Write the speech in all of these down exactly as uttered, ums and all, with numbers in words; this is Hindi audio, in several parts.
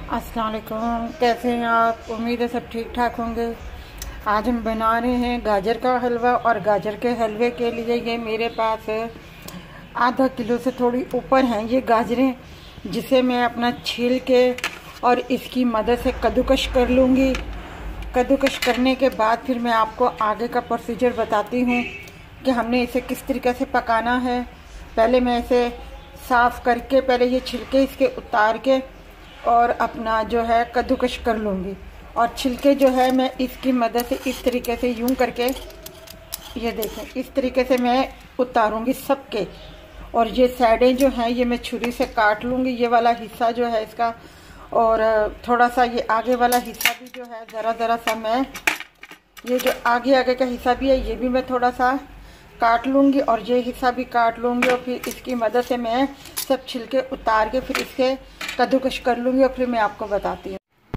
अस्सलाम वालेकुम, कैसे हैं आप? उम्मीद है सब ठीक ठाक होंगे। आज हम बना रहे हैं गाजर का हलवा। और गाजर के हलवे के लिए ये मेरे पास आधा किलो से थोड़ी ऊपर हैं ये गाजरें, जिसे मैं अपना छील के और इसकी मदद से कद्दूकश कर लूँगी। कद्दूकश करने के बाद फिर मैं आपको आगे का प्रोसीजर बताती हूँ कि हमने इसे किस तरीके से पकाना है। पहले मैं इसे साफ़ करके पहले ये छिलके इसके उतार के और अपना जो है कद्दूकश कर लूँगी। और छिलके जो है मैं इसकी मदद से इस तरीके से यूं करके, ये देखें, इस तरीके से मैं उतारूँगी सबके। और ये साइडें जो हैं ये मैं छुरी से काट लूँगी, ये वाला हिस्सा जो है इसका। और थोड़ा सा ये आगे वाला हिस्सा भी जो है ज़रा ज़रा सा मैं, ये जो आगे आगे का हिस्सा भी है ये भी मैं थोड़ा सा काट लूँगी और ये हिस्सा भी काट लूँगी। और फिर इसकी मदद से मैं सब छिलके उतार के फिर इसके कद्दूकश कर लूँगी और फिर मैं आपको बताती हूँ।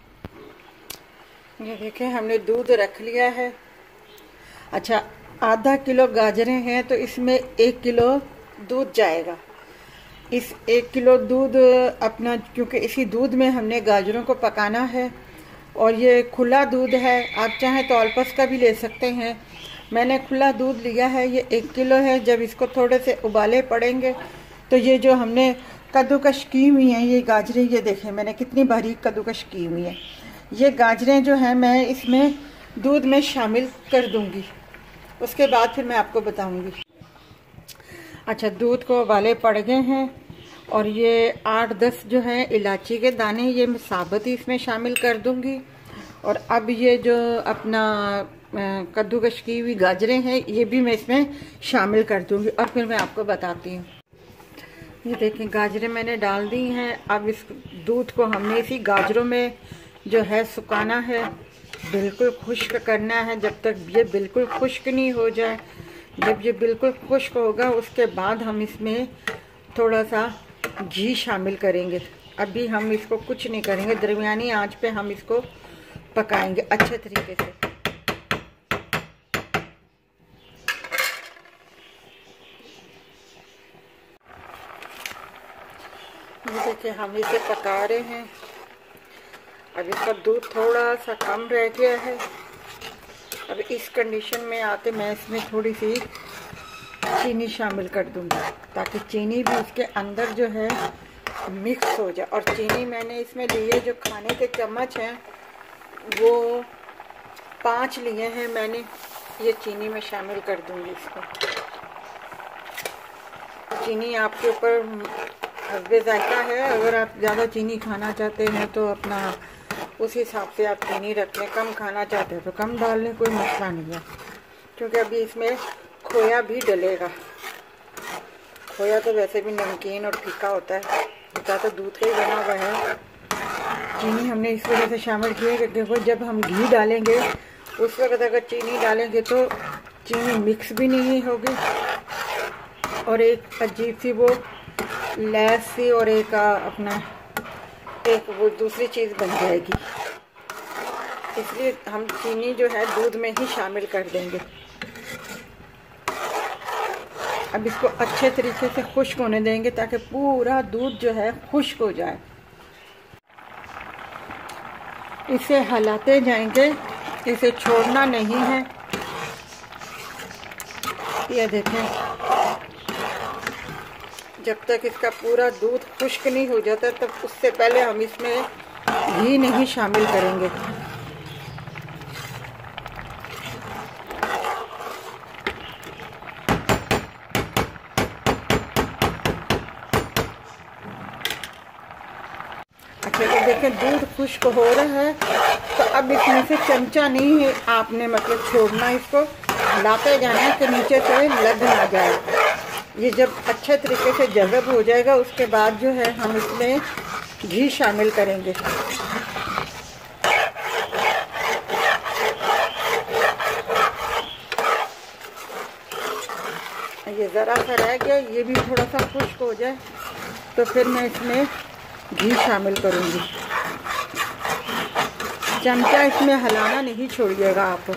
ये देखें, हमने दूध रख लिया है। अच्छा, आधा किलो गाजरें हैं तो इसमें एक किलो दूध जाएगा। इस एक किलो दूध अपना, क्योंकि इसी दूध में हमने गाजरों को पकाना है। और ये खुला दूध है, आप चाहें तो ऑलपस का भी ले सकते हैं। मैंने खुला दूध लिया है, ये एक किलो है। जब इसको थोड़े से उबाले पड़ेंगे तो ये जो हमने कद्दूकश की हुई हैं ये गाजरें, ये देखें मैंने कितनी बारीक कद्दूकश की हुई है। ये गाजरें जो हैं मैं इसमें दूध में शामिल कर दूंगी, उसके बाद फिर मैं आपको बताऊंगी। अच्छा, दूध को उबाले पड़ गए हैं और ये आठ दस जो है इलायची के दाने ये मैं साबुत ही इसमें शामिल कर दूंगी। और अब ये जो अपना कद्दूकश की हुई गाजरें हैं ये भी मैं इसमें शामिल कर दूंगी और फिर मैं आपको बताती हूँ। ये देखें, गाजरें मैंने डाल दी हैं। अब इस दूध को हमने इसी गाजरों में जो है सुखाना है, बिल्कुल खुश्क करना है जब तक ये बिल्कुल खुश्क नहीं हो जाए। जब ये बिल्कुल खुश्क होगा उसके बाद हम इसमें थोड़ा सा घी शामिल करेंगे। अभी हम इसको कुछ नहीं करेंगे, दरमियानी आंच पे हम इसको पकाएंगे अच्छे तरीके से। ये देखिए, हम इसे पका रहे हैं। अब इसका दूध थोड़ा सा कम रह गया है। अब इस कंडीशन में आके मैं इसमें थोड़ी सी चीनी शामिल कर दूंगी ताकि चीनी भी इसके अंदर जो है मिक्स हो जाए। और चीनी मैंने इसमें लिए जो खाने के चम्मच हैं वो पांच लिए हैं मैंने, ये चीनी में शामिल कर दूंगी इसको। चीनी आपके ऊपर हस्बे जायका है, अगर आप ज़्यादा चीनी खाना चाहते हैं तो अपना उस हिसाब से आप चीनी रख लें। कम खाना चाहते हैं तो कम डाल लें, कोई मसला नहीं है। क्योंकि अभी इसमें खोया भी डलेगा। खोया तो वैसे भी नमकीन और फीका होता है, होता तो दूध का ही बना हुआ है। चीनी हमने इस वजह से शामिल की है कि देखो, जब हम घी डालेंगे उस वक्त अगर चीनी डालेंगे तो चीनी मिक्स भी नहीं होगी और एक अजीब सी वो लैस सी और एक अपना एक वो दूसरी चीज़ बन जाएगी। इसलिए हम चीनी जो है दूध में ही शामिल कर देंगे। अब इसको अच्छे तरीके से खुश्क होने देंगे ताकि पूरा दूध जो है खुश्क हो जाए। इसे हिलाते जाएंगे, इसे छोड़ना नहीं है। ये देखें, जब तक इसका पूरा दूध खुश्क नहीं हो जाता तब उससे पहले हम इसमें घी नहीं शामिल करेंगे। अच्छा, तो देखें दूध खुश्क हो रहा है तो अब इसमें से चमचा नहीं है आपने मतलब छोड़ना, इसको हिलाते जाना है कि नीचे से लग ना जाए। ये जब अच्छे तरीके से जज़ब हो जाएगा उसके बाद जो है हम इसमें घी शामिल करेंगे। ये ज़रा सा रह गया, ये भी थोड़ा सा खुश्क हो जाए तो फिर मैं इसमें घी शामिल करूँगी। चमचा इसमें हिलाना नहीं छोड़िएगा आप।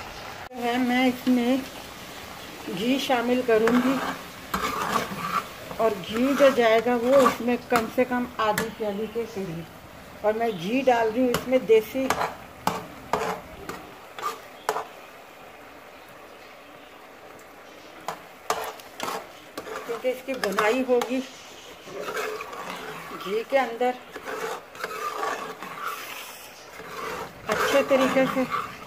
है मैं इसमें घी शामिल करूँगी और घी जो जाएगा वो इसमें कम से कम आधी प्याली के करीब। और मैं घी डाल रही हूँ इसमें देसी, क्योंकि इसकी बुनाई होगी घी के अंदर अच्छे तरीके से।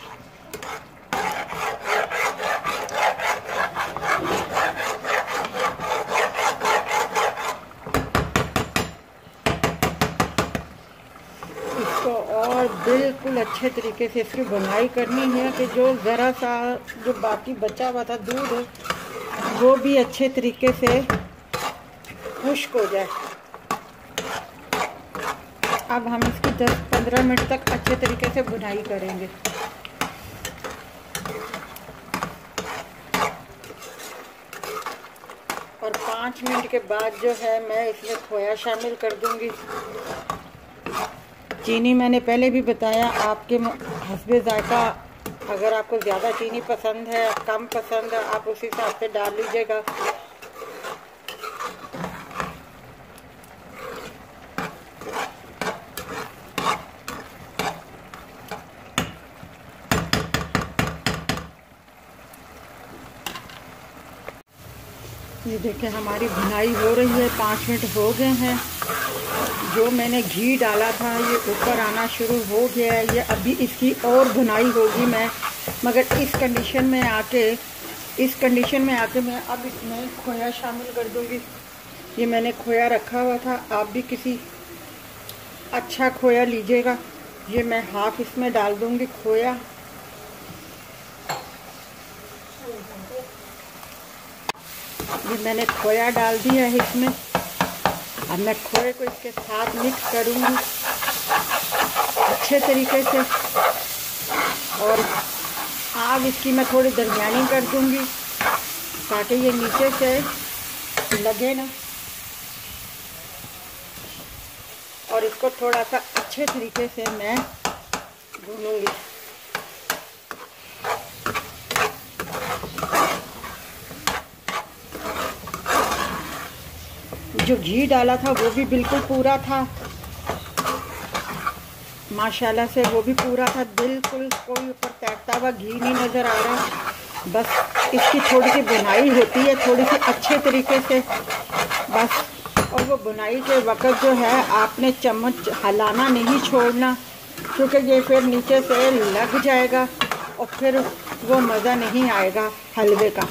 इसको और बिल्कुल अच्छे तरीके से इसकी बुनाई करनी है कि जो ज़रा सा जो बाकी बचा हुआ था दूध वो भी अच्छे तरीके से खुश्क हो जाए। अब हम इसकी दस पंद्रह मिनट तक अच्छे तरीके से बुनाई करेंगे। और पाँच मिनट के बाद जो है मैं इसमें खोया शामिल कर दूंगी। चीनी मैंने पहले भी बताया, आपके हस्बे ज़ायका, अगर आपको ज़्यादा चीनी पसंद है, कम पसंद है, आप उसी हिसाब से डाल लीजिएगा। ये देखिए हमारी भुनाई हो रही है, पाँच मिनट हो गए हैं। जो मैंने घी डाला था ये ऊपर आना शुरू हो गया है। ये अभी इसकी और भुनाई होगी मैं, मगर इस कंडीशन में आके इस कंडीशन में आके मैं अब इसमें खोया शामिल कर दूंगी। ये मैंने खोया रखा हुआ था, आप भी किसी अच्छा खोया लीजिएगा। ये मैं हाफ इसमें डाल दूंगी खोया। ये मैंने खोया डाल दिया है इसमें। अब मैं खोए को इसके साथ मिक्स करूँगी अच्छे तरीके से। और आग इसकी मैं थोड़ी दरमियानी कर दूँगी ताकि ये नीचे से लगे ना। और इसको थोड़ा सा अच्छे तरीके से मैं भूनूंगी। जो घी डाला था वो भी बिल्कुल पूरा था, माशाल्लाह से वो भी पूरा था, बिल्कुल कोई ऊपर तैरता हुआ घी नहीं नज़र आ रहा। बस इसकी थोड़ी सी बुनाई होती है थोड़ी सी अच्छे तरीके से बस। और वो बुनाई के वक़्त जो है आपने चम्मच हिलाना नहीं छोड़ना, क्योंकि ये फिर नीचे से लग जाएगा और फिर वो मज़ा नहीं आएगा हलवे का।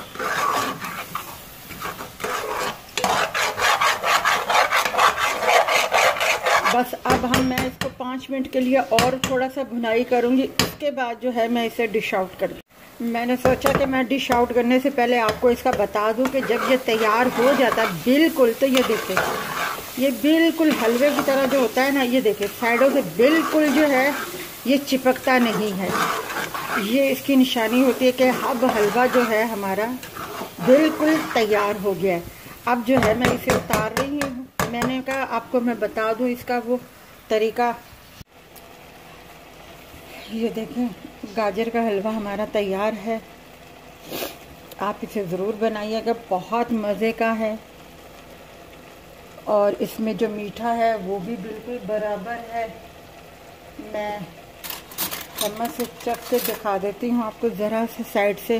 बस अब हम मैं इसको पाँच मिनट के लिए और थोड़ा सा भुनाई करूँगी। उसके बाद जो है मैं इसे डिश आउट कर दूँ। मैंने सोचा कि मैं डिश आउट करने से पहले आपको इसका बता दूं कि जब ये तैयार हो जाता है बिल्कुल, तो ये देखें ये बिल्कुल हलवे की तरह जो होता है ना, ये देखें साइडों से बिल्कुल जो है ये चिपकता नहीं है। ये इसकी निशानी होती है कि अब हलवा जो है हमारा बिल्कुल तैयार हो गया है। अब जो है मैं इसे उतार रही हूँ। मैंने कहा आपको मैं बता दूं इसका वो तरीका। ये देखें गाजर का हलवा हमारा तैयार है। आप इसे ज़रूर बनाइएगा, बहुत मज़े का है। और इसमें जो मीठा है वो भी बिल्कुल बराबर है। मैं चम्मच से चख से दिखा देती हूँ आपको ज़रा से साइड से।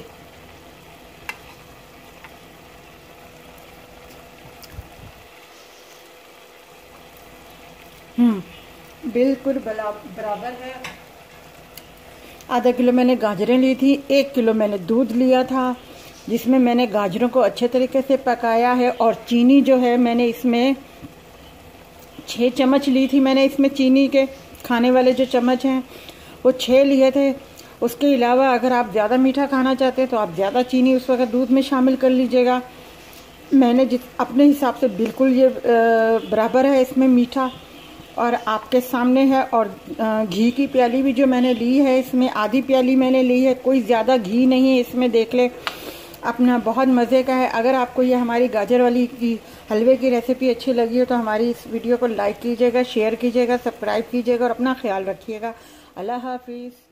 हम्म बिल्कुल बराबर है। आधा किलो मैंने गाजरें ली थी, एक किलो मैंने दूध लिया था जिसमें मैंने गाजरों को अच्छे तरीके से पकाया है। और चीनी जो है मैंने इसमें छः चम्मच ली थी। मैंने इसमें चीनी के खाने वाले जो चम्मच हैं वो छः लिए थे। उसके अलावा अगर आप ज़्यादा मीठा खाना चाहते हैं तो आप ज़्यादा चीनी उस वक्त दूध में शामिल कर लीजिएगा। मैंने जिस अपने हिसाब से बिल्कुल ये बराबर है इसमें मीठा, और आपके सामने है। और घी की प्याली भी जो मैंने ली है इसमें आधी प्याली मैंने ली है, कोई ज़्यादा घी नहीं है इसमें, देख ले अपना, बहुत मज़े का है। अगर आपको ये हमारी गाजर वाली की हलवे की रेसिपी अच्छी लगी हो तो हमारी इस वीडियो को लाइक कीजिएगा, शेयर कीजिएगा, सब्सक्राइब कीजिएगा और अपना ख्याल रखिएगा। अल्लाह हाफिज़।